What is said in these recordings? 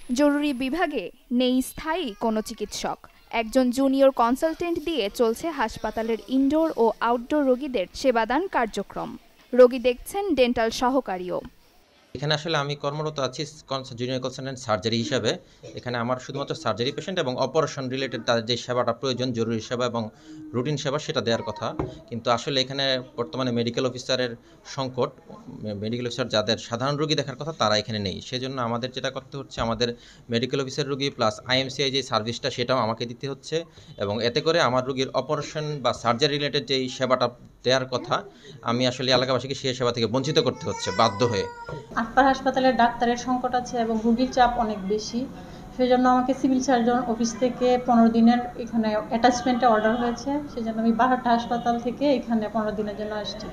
জরুরি বিভাগে নেই স্থায়ী কোনো চিকিৎসক। একজন জুনিয়র কনসালটেন্ট দিয়ে চলছে হাসপাতালের ইনডোর ও আউটডোর রোগীদের সেবাদান কার্যক্রম। রোগী দেখছেন ডেন্টাল সহকারীও। এখানে আসলে আমি কর্মরত আছি জুনিয়র কনসালটেন্ট সার্জারি হিসাবে। এখানে আমার শুধুমাত্র সার্জারি পেশেন্ট এবং অপারেশন রিলেটেড তাদের যে সেবাটা প্রয়োজন, জরুরি সেবা এবং রুটিন সেবা, সেটা দেওয়ার কথা। কিন্তু আসলে এখানে বর্তমানে মেডিকেল অফিসারের সংকট। মেডিকেল অফিসার যাদের সাধারণ রোগী দেখার কথা তারা এখানে নেই। সেজন্য আমাদের যেটা করতে হচ্ছে, আমাদের মেডিকেল অফিসার রোগী প্লাস আইএমসিআই যে সার্ভিসটা সেটাও আমাকে দিতে হচ্ছে, এবং এতে করে আমার রোগীর অপারেশন বা সার্জারি রিলেটেড যেই সেবাটা দেওয়ার কথা, আমি আসলে এলাকাবাসীকে সেই সেবা থেকে বঞ্চিত করতে হচ্ছে বাধ্য হয়ে। আটপাড়া হাসপাতালের ডাক্তারের সংকট আছে এবং রোগীর চাপ অনেক বেশি। সেজন্য আমাকে সিভিল সার্জন অফিস থেকে 15 দিনের এখানে অ্যাটাচমেন্টে অর্ডার হয়েছে। সেজন্য আমি বাহারটা হাসপাতাল থেকে এখানে 15 দিনের জন্য আসছি।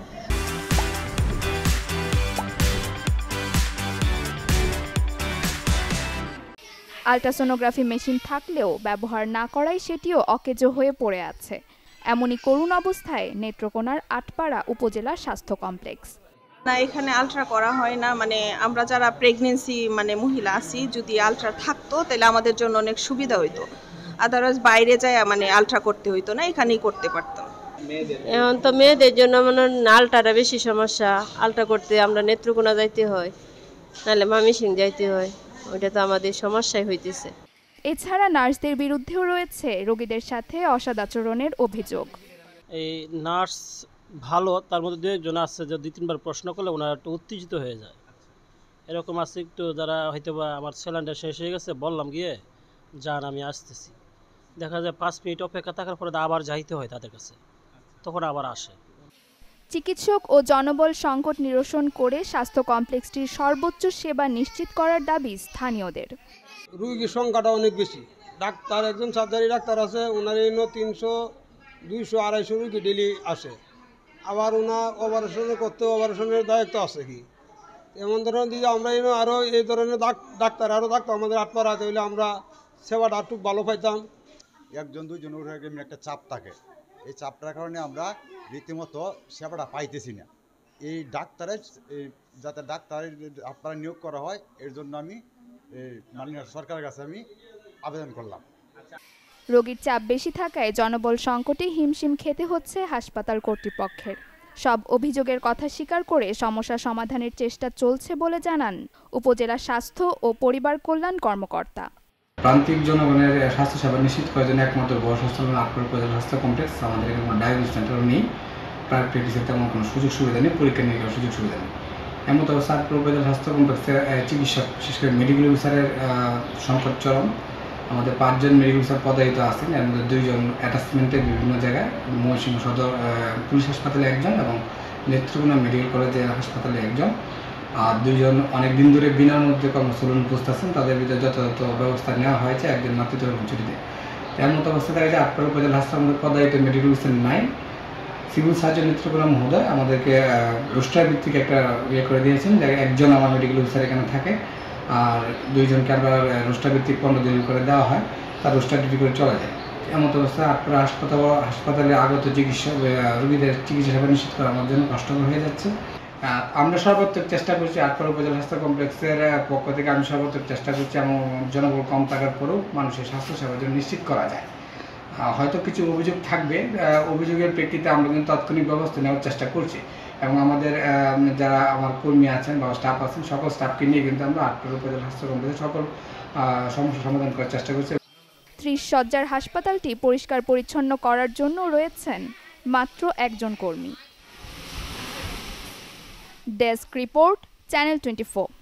আল্ট্রাসোনোগ্রাফি মেশিন থাকলেও ব্যবহার না করায় সেটিও অকেজো হয়ে পড়ে আছে। এমনই করুণ অবস্থায় নেত্রকোনার আটপাড়া উপজেলা স্বাস্থ্য কমপ্লেক্স। না, এখানে আলট্রা করা হয় না। আমরা যারা প্রেগনেন্সি মহিলা আছি, যদি আলট্রা থাকতো তাহলে আমাদের জন্য অনেক সুবিধা হইতো। আদারওয়াইজ বাইরে যায় আলট্রা করতে হইতো না, এখানেই করতে পারতাম। এখন তো মেয়েদের জন্য আলট্রাটা বেশি সমস্যা। আলট্রা করতে আমরা নেত্রকোনা যাইতে হয়, নাহলে মামিসিং যাইতে হয়। ওইটা তো আমাদের সমস্যাই হইতেছে। এছাড়া নার্সদের বিরুদ্ধেও রয়েছে রোগীদের সাথে অসদাচরণের অভিযোগ। এই নার্স ভালো, তার মধ্যে দু একজন আছে যে 2-3 বার প্রশ্ন করলে ওনারা একটু উত্তেজিত হয়ে যায়। এরকম আছে একটু, যারা হয়তো বা আমার সিলিন্ডার শেষ হয়ে গেছে, বললাম গিয়ে যান আমি আসতেছি, দেখা যায় 5 মিনিট অপেক্ষা থাকার পরে আবার যাইতে হয় তাদের কাছে, তখন আবার আসে। চিকিৎসক ও জনবল সংকট নিরসন করে স্বাস্থ্য কমপ্লেক্সটির সর্বোচ্চ সেবা নিশ্চিত করার দাবি স্থানীয়দের। রোগীর সংখ্যাটা অনেক বেশি। ডাক্তার, একজন সার্জারি ডাক্তার আছে, ওনার 300, 200, 250 রোগী ডেলি আসে। আবার ওনার অপারেশনের দায়িত্ব আছে কি, এমন ধরনের দিকে আমরা আরও এই ধরনের ডাক্তার আরও থাকতো আমাদের আটপাড়াতে, হইলে আমরা সেবাটা একটু ভালো পাইতাম। 1-2 জন একটা চাপ থাকে, এই চাপটার কারণে আমরা রীতিমতো সেবাটা পাইতেছি না। এই ডাক্তারের যাতে ডাক্তারের আপনারা নিয়োগ করা হয়, এর জন্য আমি মাননীয় সরকারের কাছে আমি আবেদন করলাম। রোগীর চাপ বেশি থাকায় জনবল সংকটে হিমশিম খেতে হচ্ছে হাসপাতাল কর্তৃপক্ষের। সব অভিযোগের কথা স্বীকার করে সমস্যা সমাধানের চেষ্টা চলছে বলে জানান উপজেলা স্বাস্থ্য ও পরিবার কল্যাণ কর্মকর্তা। প্রান্তিক জনগণের স্বাস্থ্যসেবা নিশ্চিত করার জন্য একমাত্র বড় স্বাস্থ্য আটপাড়া উপজেলা স্বাস্থ্য কমপ্লেক্স। আমাদের এখানে কোনো ডায়াগনস্টিক সেন্টারও নেই, প্রাইভেট প্র্যাকটিসের তেমন কোনো সুযোগ সুবিধা নেই, পরীক্ষা নিরীক্ষার সুযোগ সুবিধা নেই। এমন তো আটপাড়া উপজেলা স্বাস্থ্য কমপ্লেক্সের চিকিৎসক, বিশেষ করে মেডিকেল অফিসারের সংকট চরম। আমাদের 5 জন মেডিকেল অফিসার পদায়িত আছেন, এর মধ্যে 2 জন অ্যাটাচমেন্টে বিভিন্ন জায়গায়, ময়মনসিংহ সদর পুলিশ হাসপাতালে 1 জন এবং নেত্রকোনা মেডিকেল কলেজের হাসপাতালে 1 জন। আর 2 জন অনেক দিন ধরে বিনার মধ্যে কর্মচারী উপস্থিত আছেন, তাদের ভিতরে যথাযথ ব্যবস্থা নেওয়া হয়েছে, 1 জন মাতৃত্ব ছুটিতে। এর মতো অবস্থা দেখা যায় আটপাড়া উপজেলা হাসপাতালের পদায়িত মেডিকেল অফিসার নাই। সিভিল সার্জন নেত্রকোনা মহোদয় আমাদেরকে রোস্টার ভিত্তিক একটা করে দিয়েছেন, যে 1 জন আমার মেডিকেল অফিসার এখানে থাকে, আর 2 জনকে আমরা রোস্টার ভিত্তিক 15 দিন করে দেওয়া হয়, তার রোস্টার ডিউটি করে চলা যায়। এমন অবস্থায় আটপাড়া হাসপাতালে আগত রোগীদের চিকিৎসা সেবা নিশ্চিত করা আমার জন্য কষ্টকর হয়ে যাচ্ছে। আমরা সর্বাত্মক চেষ্টা করছি, আটপাড়া উপজেলা স্বাস্থ্য কমপ্লেক্সের পক্ষ থেকে আমি সর্বাত্মক চেষ্টা করছি এবং জনবল কম থাকার পরেও মানুষের স্বাস্থ্য সেবা যেন নিশ্চিত করা যায়। হয়তো কিছু অভিযোগ থাকবে, অভিযোগের প্রেক্ষিতে আমরা কিন্তু তাৎক্ষণিক ব্যবস্থা নেওয়ার চেষ্টা করছি এবং আমাদের যারা আমার কর্মী আছেন বা স্টাফ আছেন, সকল স্টাফকে নিয়ে কিন্তু আমরা আটপাড়া উপজেলা স্বাস্থ্য কমপ্লেক্সের সকল সমস্যা সমাধান করার চেষ্টা করছি। 30 শয্যার হাসপাতালটি পরিষ্কার পরিচ্ছন্ন করার জন্য রয়েছেন মাত্র 1 জন কর্মী। Desk report, channel 24।